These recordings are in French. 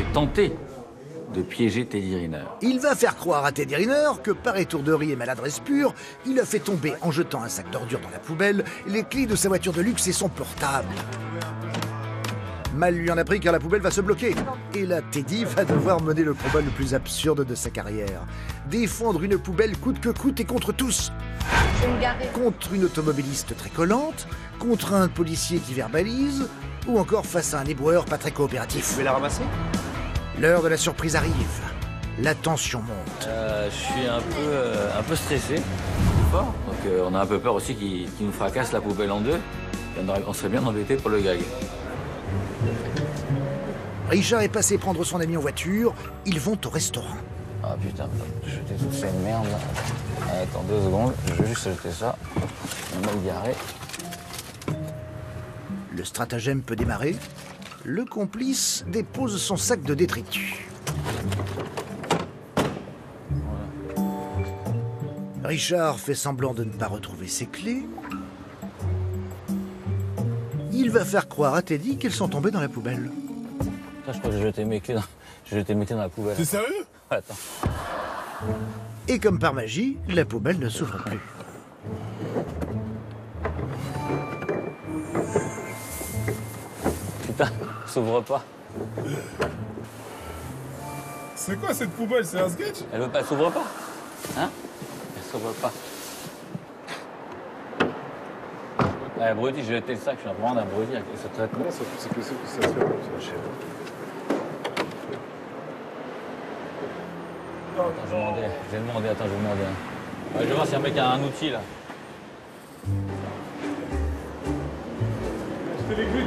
j'ai tenté de piéger Teddy Riner. Il va faire croire à Teddy Riner que par étourderie et maladresse pure, il a fait tomber, en jetant un sac d'ordures dans la poubelle, les clés de sa voiture de luxe et son portable. Mal lui en a pris car la poubelle va se bloquer. Et là, Teddy va devoir mener le combat le plus absurde de sa carrière. Défendre une poubelle coûte que coûte et contre tous. Contre une automobiliste très collante, contre un policier qui verbalise, ou encore face à un éboueur pas très coopératif. Vous pouvez la ramasser ? L'heure de la surprise arrive. La tension monte. Je suis un peu stressé. Fort. Donc on a un peu peur aussi qu'il nous fracasse la poubelle en deux. On serait bien embêté pour le gag. Richard est passé prendre son ami en voiture. Ils vont au restaurant. Ah putain, jeter toute cette merde là. Attends 2 secondes, je vais juste jeter ça. On va le garer. Le stratagème peut démarrer. Le complice dépose son sac de détritus. Richard fait semblant de ne pas retrouver ses clés. Il va faire croire à Teddy qu'elles sont tombées dans la poubelle. Putain, je crois que j'ai jeté mes clés dans la poubelle. T'es sérieux ? Ouais, attends. Et comme par magie, la poubelle ne s'ouvre plus. Putain, s'ouvre pas. C'est quoi cette poubelle? C'est un sketch? Elle s'ouvre pas. Hein? Elle s'ouvre pas. Ouais, abruti, j'ai jeté le sac, je suis vraiment un abruti avec ce traitement. Comment ça c'est possible que ça se fait comme ça? Je sais pas. Attends, je vais demander. Ouais, je vais voir si un mec a un outil là. C'était l'aiguille.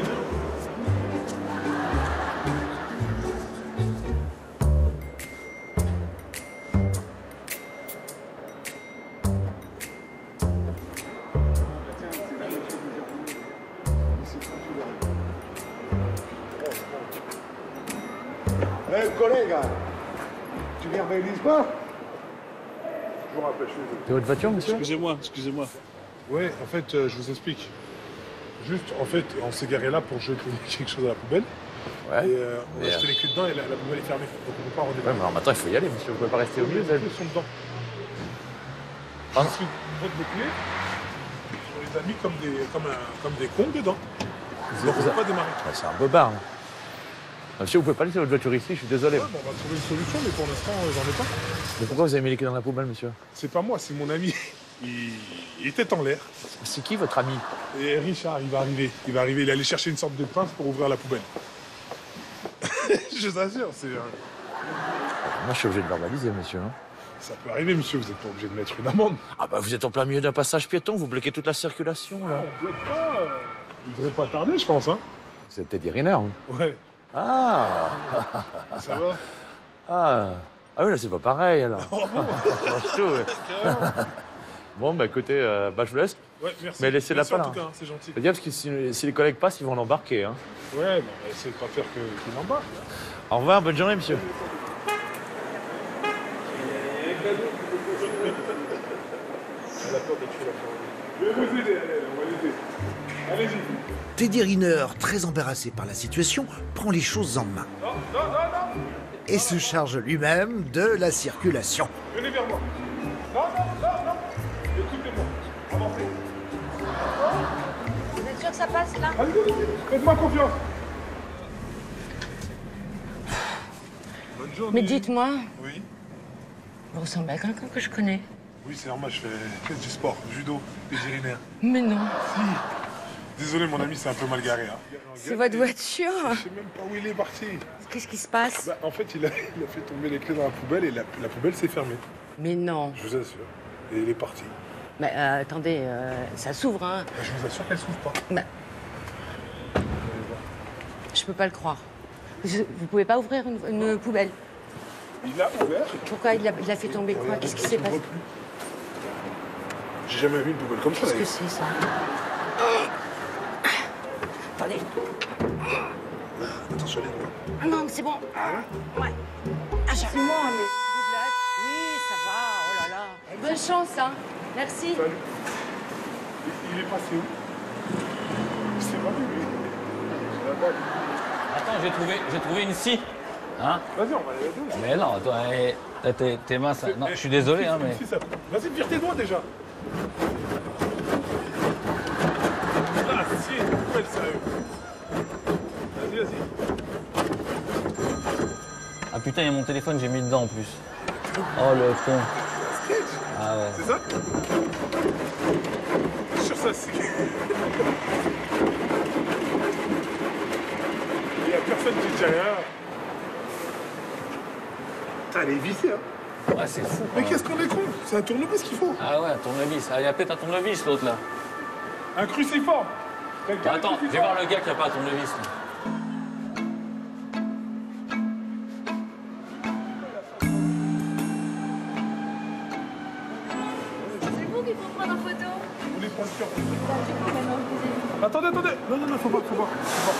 Collègue, tu viens réaliser pas? Je vous rappelle, je suis désolé. C'est votre voiture, monsieur? Excusez-moi. Ouais, en fait, je vous explique. Juste, en fait, on s'est garé là pour jeter quelque chose à la poubelle. Ouais. Et on a jeté les clés dedans et la poubelle est fermée. Donc on ne peut pas Ouais, redémarrer. mais alors maintenant, il faut y aller, monsieur. Vous pouvez pas rester au milieu, Les clés sont dedans. Pardon? Parce que votre clés, on les a mis comme des cons dedans. Donc on ne peut pas démarrer. Ouais, c'est un bobard. Hein. Monsieur, vous pouvez pas laisser votre voiture ici, je suis désolé. Ouais, bon, on va trouver une solution, mais pour l'instant, j'en ai pas. Mais pourquoi vous avez mis les clés dans la poubelle, monsieur? C'est pas moi, c'est mon ami. Il était en l'air. C'est qui votre ami? Et Richard, il va arriver. Il est allé chercher une sorte de pince pour ouvrir la poubelle. Je vous assure, c'est... Moi, je suis obligé de verbaliser, monsieur. Hein. Ça peut arriver, monsieur, vous n'êtes pas obligé de mettre une amende. Ah bah, vous êtes en plein milieu d'un passage piéton, vous bloquez toute la circulation, là. On bloque pas. Il devrait pas tarder, je pense, hein. C'est Teddy Riner, hein. Ouais, Ah ça va. Ah oui, là, c'est pas pareil, alors. Oh, bon. Franchement, ouais. Bon, bah, écoutez, je vous laisse. Ouais, merci. Mais laissez-la Merci pas, en là. tout cas, hein, c'est gentil. Faites gaffe, parce que si les collègues passent, ils vont l'embarquer, hein. Ouais, bon, on va essayer de pas faire qu'il embarque. Au revoir, bonne journée, monsieur. Elle a peur de tuer la forêt. Je vais vous aider, allez, on va l'aider. Allez-y. Teddy Riner, très embarrassé par la situation, prend les choses en main. Non. Et se charge lui-même de la circulation. Venez vers moi. Non. Écoutez-moi. Avancez. Vous êtes sûr que ça passe là? Allez, faites-moi confiance. Bonne journée. Mais dites-moi, Oui. vous ressemblez à quelqu'un que je connais. Oui, c'est normal, je fais du sport, judo, vétérinaire. Mais non, Si. Désolé, mon ami, c'est un peu mal garé. Hein. c'est votre voiture. Je sais même pas où il est parti. Qu'est-ce qui se passe? Bah, en fait, il a fait tomber les clés dans la poubelle et la poubelle s'est fermée. Mais non. Je vous assure. Et il est parti. Mais attendez, ça s'ouvre, hein. Bah, je vous assure qu'elle s'ouvre pas. Bah, je peux pas le croire. Vous pouvez pas ouvrir une poubelle? Il a ouvert. Pourquoi il a fait tomber quoi? Qu'est-ce qui s'est passé? J'ai jamais vu une poubelle comme ça. Qu'est-ce que d'ailleurs. c'est ça? Attendez. Attention les doigts. Ah non, mais c'est bon. Ouais. Ah, j'arrive. Moi, mais... Oui, ça va. Oh là là. Bonne chance, hein. Merci. Salut. Il est passé où? C'est pas lui. Attends, j'ai trouvé une scie. Hein? Vas-y, on va aller à la douche. Mais non, toi, tes mains, ça... Non, je suis désolé, hein, mais... Si, ça... Vas-y, vire tes doigts déjà. Ah, si, poubelle, sérieux. Vas-y, vas-y. Ah putain, il y a mon téléphone, j'ai mis dedans en plus. Oh le con. Sketch. Ah ouais. C'est ça? Sur ça, c'est... Il n'y a personne qui dit rien. Putain, elle est vissée, hein. Ouais, c'est fou. Mais quoi. qu'est-ce qu'on est con? C'est un tournevis qu'il faut. Ah ouais, un tournevis. Ah, il y a peut-être un tournevis, l'autre, là. Un cruciforme. Quelqu'un a un Attends, je vais cruciforme. voir le gars qui a pas un tournevis. Là. C'est vous qui faut prendre en photo. Vous voulez prendre sur... Du coup, maintenant, vous avez... Attendez, attendez. Non, non, non, faut pas. Faut pas.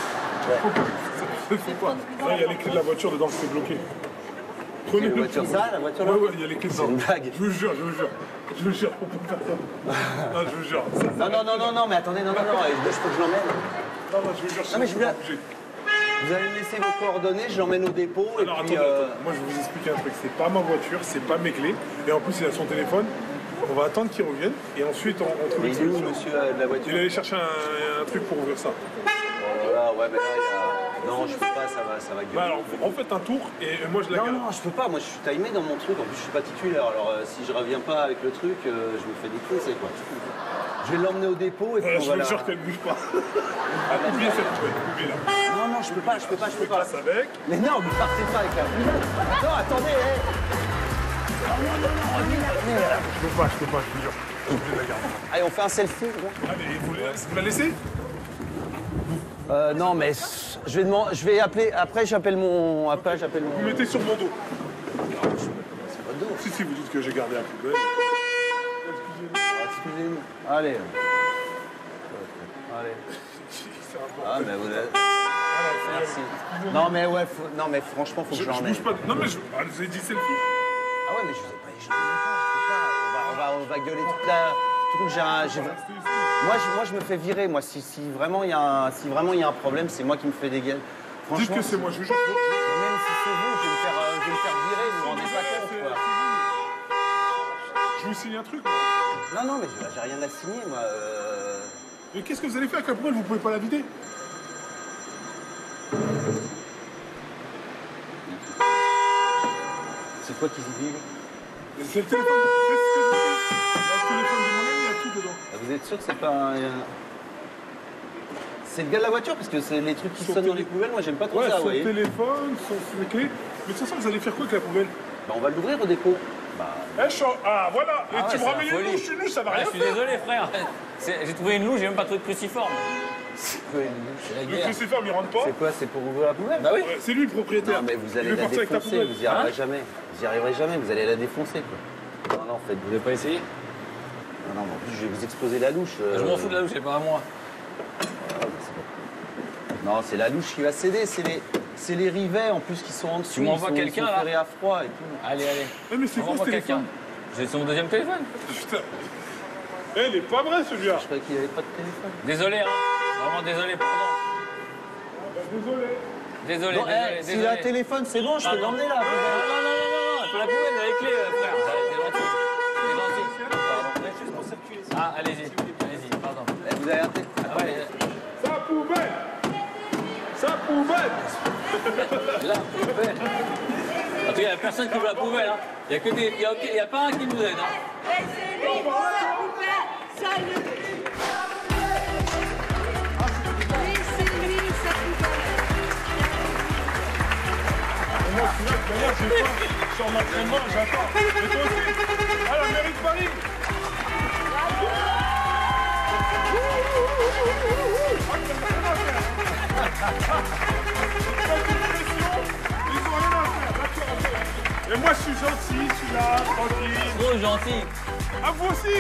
Non, il y a les clés de la voiture dedans, c'est bloqué. Prenez La voiture ça, la voiture là? Ouais, il y a les clés dedans. C'est une blague. Je vous jure, on peut faire ça. Non, je vous jure. Non, mais attendez, non, je peux que je l'emmène. Non, je vous jure, Non, mais je suis voulais- pas obligé. Vous allez me laisser vos coordonnées, je l'emmène au dépôt et Alors, puis... attendez, moi je vais vous expliquer un truc. C'est pas ma voiture, c'est pas mes clés. Et en plus, il a son téléphone. On va attendre qu'il revienne. Et ensuite, on trouve Mais une il est où, solution. monsieur de la voiture? Il allait chercher un truc pour ouvrir ça. Oh là là, ouais, mais là, il y a... Non, je peux pas, ça va gueuler. Bah alors, en fait un tour et moi je la Non, garde. non, je peux pas, moi je suis timé dans mon truc, en plus je suis pas titulaire, alors si je reviens pas avec le truc, je me fais défoncer quoi. Je vais l'emmener au dépôt et puis Voilà, on je va vous la... jure qu'elle bouge pas. Oubliez cette poubelle, oubliez là. Non, je peux pas. Je passe avec. Mais non, vous partez pas avec la poubelle. Non, attendez, Je peux pas, je vous jure. Je suis obligé de la garder. Allez, on fait un selfie. Bon. Allez, vous la laissez? Non, mais je vais appeler, après j'appelle mon... Vous mettez sur mon dos. C'est pas de dos. Si, vous dites que j'ai gardé la poubelle. Excusez-nous. Allez. C'est un bon. Ah, mais vous êtes... Merci. Non, mais ouais, non, mais franchement, faut que je Je l'emmène. bouge pas. Non, mais je vous ai dit selfie. Ah ouais, mais je sais pas, je peux pas. On va gueuler toute la... Surtout que j'ai... Moi, je me fais virer. Moi, si vraiment il y a un problème, c'est moi qui me fais des gueules. Dites que c'est moi, je vous jure. Même si c'est vous, je vais me faire virer. Vous vous rendez pas compte, quoi. Je vous signe un truc, moi. Non, mais j'ai rien à signer, moi. Mais qu'est-ce que vous allez faire avec la poubelle? Vous pouvez pas la vider? C'est quoi qui se dit? C'est le téléphone. C'est ce que je vous dis. Le téléphone de mon ami, il y a tout dedans. Vous êtes sûr que c'est pas un... C'est le gars de la voiture? Parce que c'est les trucs qui Son sonnent dans télé- les poubelles, moi j'aime pas trop Ouais, ça, vous son voyez. téléphone, les clés. Mais de toute façon, vous allez faire quoi avec la poubelle? Bah, on va l'ouvrir au dépôt. Bah, Ah, voilà. Et Ah tu ouais, me c'est ramènes la une folie. louche, ça va Ouais, rien je suis faire. désolé, frère. J'ai trouvé une louche, j'ai même pas trouvé de cruciforme. C'est la Le guerre. cruciforme, il rentre pas. c'est quoi? C'est pour ouvrir la poubelle? Bah oui. Ouais, c'est lui le propriétaire. Non, mais vous allez Il veut la partir avec ta défoncer, poubelle. vous y arriverez Hein? jamais. Vous y arriverez jamais, vous allez la défoncer, quoi. Non, faites... Vous avez pas essayé? Non, mais en plus, je vais vous exploser la louche. Je m'en fous de la louche, c'est pas à moi. Non, c'est la louche qui va céder, c'est les rivets, en plus, qui sont en dessous. Tu m'envoies ils sont- quelqu'un, ils sont là ferrés à froid et tout. Allez. Eh, mais c'est quoi ce Envoie quelqu'un. téléphone? J'ai son deuxième téléphone. Putain. Eh, il est pas vrai celui-là. Je croyais qu'il n'y avait pas de téléphone. Désolé, hein. Vraiment désolé, pardon. Désolé. Désolé, Bon, désolé, s'il a un téléphone, c'est bon, je peux Pardon. l'emmener là. Non, faut la poubelle, avec les frère. T'es gentil. T'es gentil. Ah, allez-y, pardon. Eh, vous avez un téléphone. Ah ouais, Sa poubelle. Sa poubelle. la poubelle. En tout cas, il n'y a personne qui ouvre la poubelle. Hein. Il n'y a pas un qui nous aide. Hein. Laissez-lui sa poubelle. Salut. Laissez-lui sa poubelle. Moi, je suis là, d'ailleurs, j'ai pas. Je suis en entraînement, j'attends. Et toi aussi. À la mairie de Paris. Ils ont rien à faire, d'accord. Et moi, je suis gentil, je suis là, tranquille. Trop gentil. Ah, vous aussi.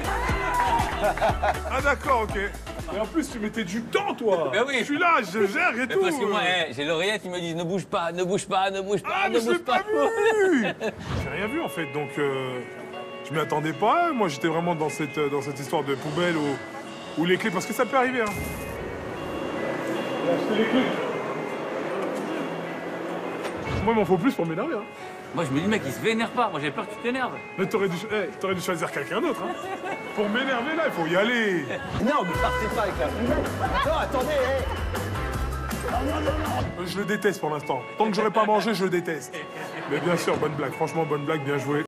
Ah, d'accord, ok. Et en plus, tu mettais du temps, toi. Ben oui. Je suis là, je gère et Mais tout. parce que moi, j'ai l'oreillette, ils me disent ne bouge pas, ne bouge pas, ne bouge pas, Ah, ne mais je l'ai bouge pas pas. vu. J'ai rien vu, en fait, donc je m'y attendais pas. Moi, j'étais vraiment dans cette histoire de poubelle où les clés, parce que ça peut arriver, hein. J'ai acheté les clés. Moi, il m'en faut plus pour m'énerver. Hein. Moi, je me dis, mec, il se vénère pas. Moi, j'ai peur que tu t'énerves. Mais t'aurais dû choisir quelqu'un d'autre. Hein. Pour m'énerver, là, il faut y aller. Non, mais partez pas avec la poubelle. Non, attendez, Je le déteste pour l'instant. Tant que j'aurais pas mangé, je le déteste. Mais bien sûr, bonne blague. Franchement, bonne blague, bien joué.